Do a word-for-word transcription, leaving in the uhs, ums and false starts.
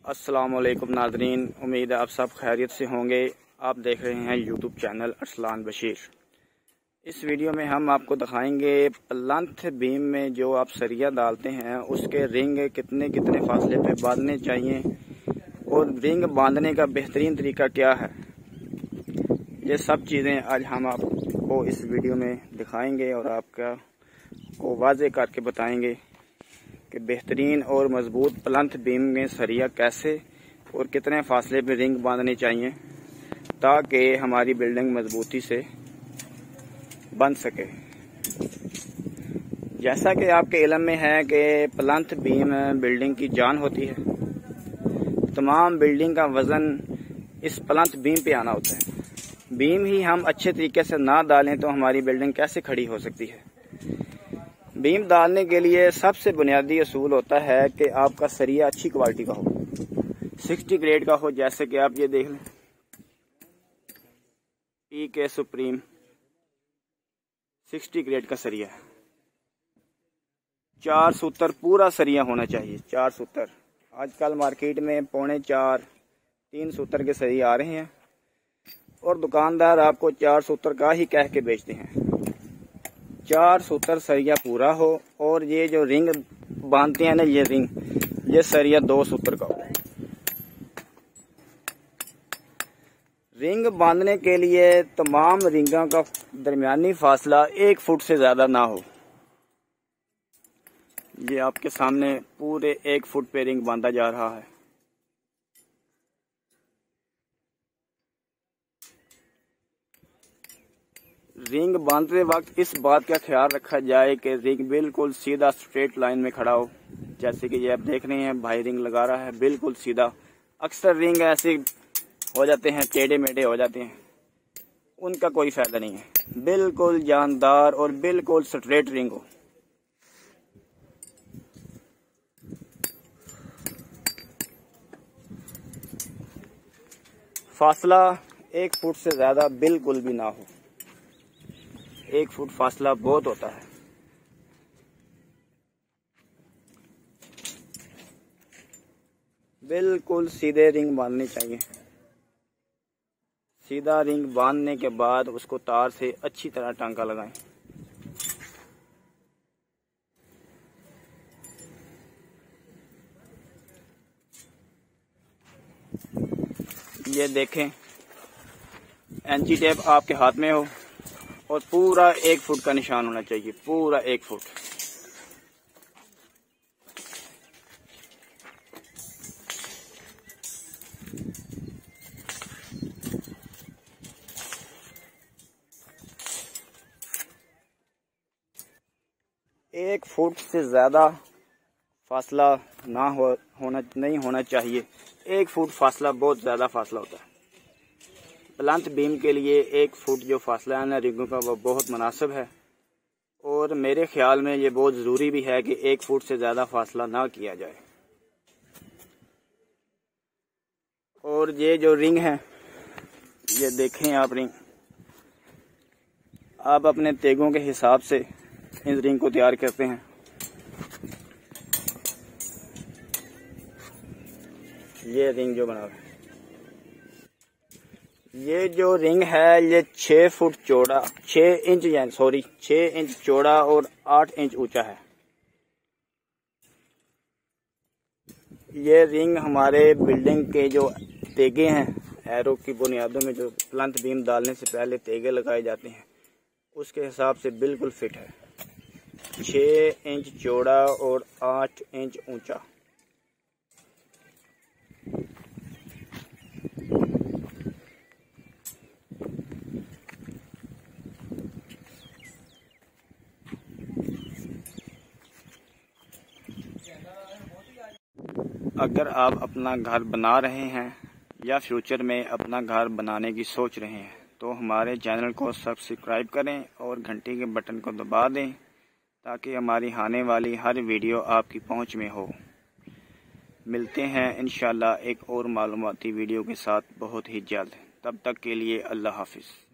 अस्सलामुअलैकुम नाज़रीन, उम्मीद है आप सब खैरियत से होंगे। आप देख रहे हैं यूट्यूब चैनल अरसलान बशीर। इस वीडियो में हम आपको दिखाएंगे प्लंथ बीम में जो आप सरिया डालते हैं उसके रिंग कितने कितने फासले पे बांधने चाहिए और रिंग बांधने का बेहतरीन तरीका क्या है। ये सब चीज़ें आज हम आपको इस वीडियो में दिखाएंगे और आपका को वाज़े करके बताएंगे कि बेहतरीन और मजबूत प्लंथ बीम में सरिया कैसे और कितने फासले पे रिंग बांधनी चाहिए ताकि हमारी बिल्डिंग मजबूती से बन सके। जैसा कि आपके इल्म में है कि प्लंथ बीम बिल्डिंग की जान होती है। तमाम बिल्डिंग का वज़न इस प्लंथ बीम पे आना होता है। बीम ही हम अच्छे तरीके से ना डालें तो हमारी बिल्डिंग कैसे खड़ी हो सकती है। बीम डालने के लिए सबसे बुनियादी असूल होता है कि आपका सरिया अच्छी क्वालिटी का हो, सिक्सटी ग्रेड का हो। जैसे कि आप ये देख लें, पी के सुप्रीम सिक्सटी ग्रेड का सरिया है। चार सूतर पूरा सरिया होना चाहिए। चार सूतर आजकल मार्केट में पौने चार तीन सूतर के सरिये आ रहे हैं और दुकानदार आपको चार सूतर का ही कह के बेचते हैं। चार सूतर सरिया पूरा हो और ये जो रिंग बांधते हैं ना, ये रिंग ये सरिया दो सूतर का हो। रिंग बांधने के लिए तमाम रिंगों का दरमियानी फासला एक फुट से ज्यादा ना हो। ये आपके सामने पूरे एक फुट पे रिंग बांधा जा रहा है। रिंग बांधते वक्त इस बात का ख्याल रखा जाए कि रिंग बिल्कुल सीधा स्ट्रेट लाइन में खड़ा हो। जैसे कि ये आप देख रहे हैं, भाई रिंग लगा रहा है बिल्कुल सीधा। अक्सर रिंग ऐसे हो जाते हैं, टेढ़े मेढ़े हो जाते हैं, उनका कोई फायदा नहीं है। बिल्कुल जानदार और बिल्कुल स्ट्रेट रिंग हो। फासला एक फुट से ज्यादा बिल्कुल भी ना हो। एक फुट फासला बहुत होता है। बिल्कुल सीधे रिंग बांधनी चाहिए। सीधा रिंग बांधने के बाद उसको तार से अच्छी तरह टांका लगाएं। ये देखें, एंची टेप आपके हाथ में हो और पूरा एक फुट का निशान होना चाहिए, पूरा एक फुट। एक फुट से ज्यादा फासला ना हो होना नहीं होना चाहिए। एक फुट फासला बहुत ज्यादा फासला होता है। प्लंथ बीम के लिए एक फुट जो फासला है ना रिंगों का, वो बहुत मुनासिब है और मेरे ख्याल में ये बहुत ज़रूरी भी है कि एक फुट से ज़्यादा फासला ना किया जाए। और ये जो रिंग है, ये देखें आप, रिंग आप अपने तेगों के हिसाब से इस रिंग को तैयार करते हैं। ये रिंग जो बना है, ये जो रिंग है ये छः फुट चौड़ा, छः इंच यानी सॉरी छः इंच चौड़ा और आठ इंच ऊंचा है। ये रिंग हमारे बिल्डिंग के जो तेगे हैं, एरो की बुनियादों में जो प्लंथ बीम डालने से पहले तेगे लगाए जाते हैं, उसके हिसाब से बिल्कुल फिट है। छः इंच चौड़ा और आठ इंच ऊंचा। अगर आप अपना घर बना रहे हैं या फ्यूचर में अपना घर बनाने की सोच रहे हैं तो हमारे चैनल को सब्सक्राइब करें और घंटी के बटन को दबा दें ताकि हमारी आने वाली हर वीडियो आपकी पहुंच में हो। मिलते हैं इंशाल्लाह एक और मालूमाती वीडियो के साथ बहुत ही जल्द। तब तक के लिए अल्लाह हाफिज़।